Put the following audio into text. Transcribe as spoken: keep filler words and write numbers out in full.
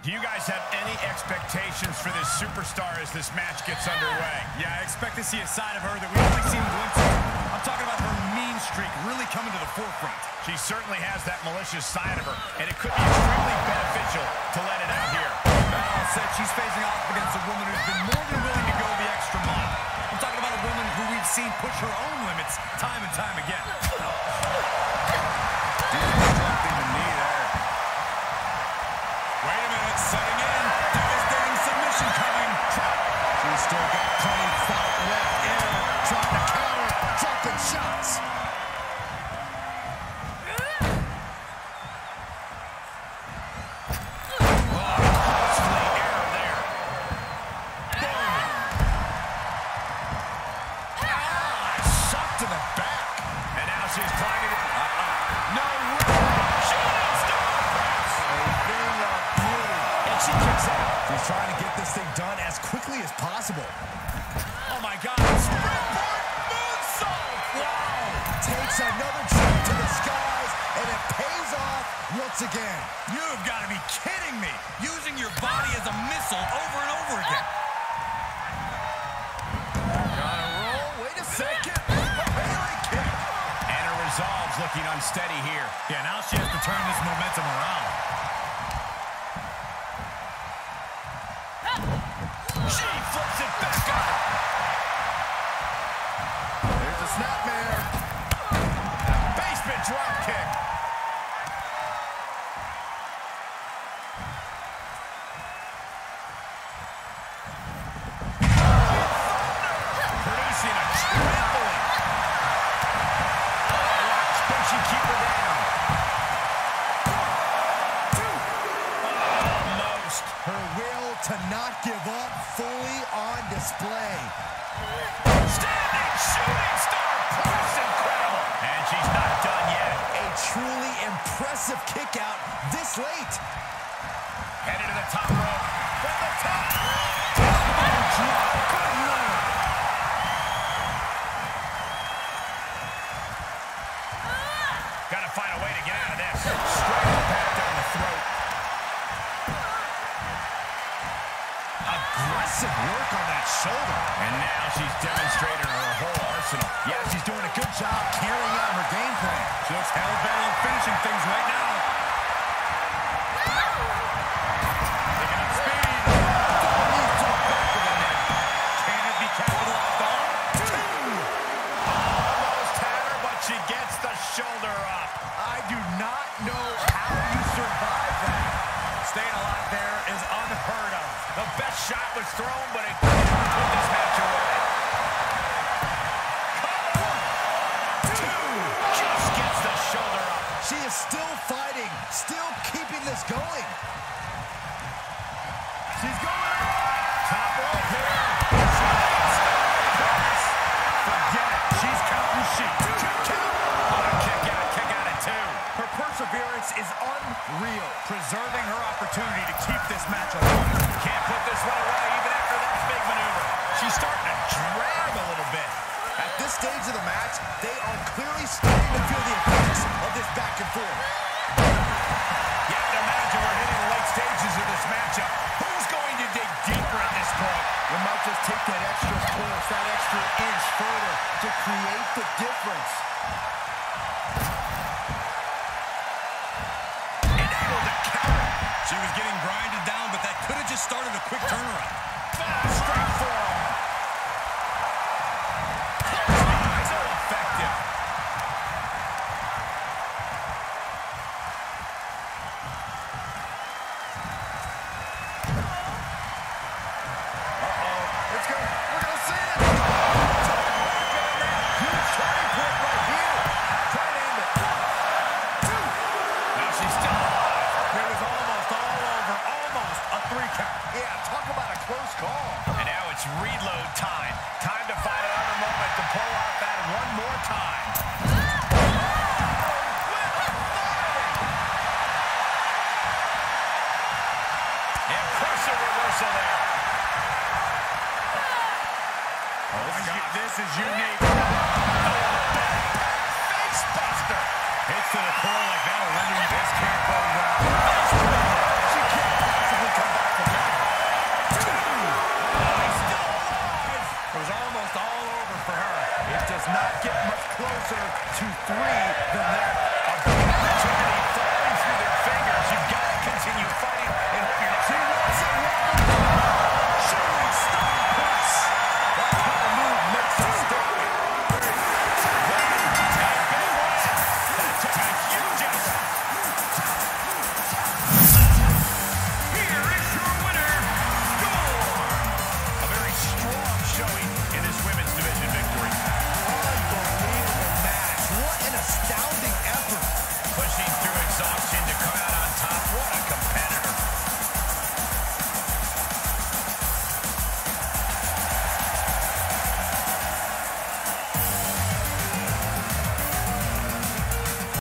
Do you guys have any expectations for this superstar as this match gets underway? Yeah, I expect to see a side of her that we've only seen glimpses of. I'm talking about her mean streak really coming to the forefront. She certainly has that malicious side of her, and it could be extremely beneficial to let it out here. Val said she's facing off against a woman who's been more than willing to go the extra mile. I'm talking about a woman who we've seen push her own limits time and time again. Disrespecting the knee there. Wait a minute, setting in. Devastating submission coming. She's still got plenty of fight left in her. Trying to counter, dropping shots. Trying to get this thing done as quickly as possible. Oh, my God. Springboard moonsault. Wow. Takes another trip to the skies, and it pays off once again. You've got to be kidding me. Using your body as a missile over and over again. Gotta roll. Wait a second. Bailey kick. And her resolve's looking unsteady here. Yeah, now she has to turn this momentum around. She flips it back up. There's a snapmare. Basement drop kick. Producing a tripling. Watch, can she keep her down? Almost. Her will to not give up fully on display. Standing shooting star. That's incredible. And she's not done yet. A truly impressive kick out this late. Headed to the top rope. From the top. Good Lord. Gotta find a way to get out of this. Straight impact down the throat. Aggressive work on that shoulder. And now she's demonstrated her whole arsenal. Yeah, she's doing a good job carrying out her game plan. She looks hell-bent on finishing things right now. Picking up speed. Knees to the back of the neck. Can it be capitalized on? Two. Almost had her, but she gets the shoulder up. I do not know how you survive that. Staying alive there is unheard of. The best shot was thrown, but it couldn't put this match away. Two. Just gets the shoulder up. She is still fighting, still keeping this going. She's going up. Top rope here. Forget it. She's counting sheep. Two count. What a kick out, kick out at two. Her perseverance is unreal, preserving her opportunity to keep this match alive. Can't put this one away even after that big maneuver. She's starting to drag a little bit. At this stage of the match, they are clearly starting to feel the effects of this back and forth. You have to imagine we're hitting the late stages of this matchup. Who's going to dig deeper at this point? They might just take that extra push, that extra inch further to create the difference. Able to counter. She was getting grinded down, but that could have just started a quick turnaround. Fast, straight forearm. So effective. Uh-oh. It's good. We're going to see it. Huge turning point right here. Try to end it. Two. Now she's still alive. It was almost all over. Almost a three count. Yeah, talk about a close call. And now it's reload time. Time to find another moment to pull off that one more time. Impressive reversal there. Oh, my God. This is unique. Face buster. Hits to the core like that.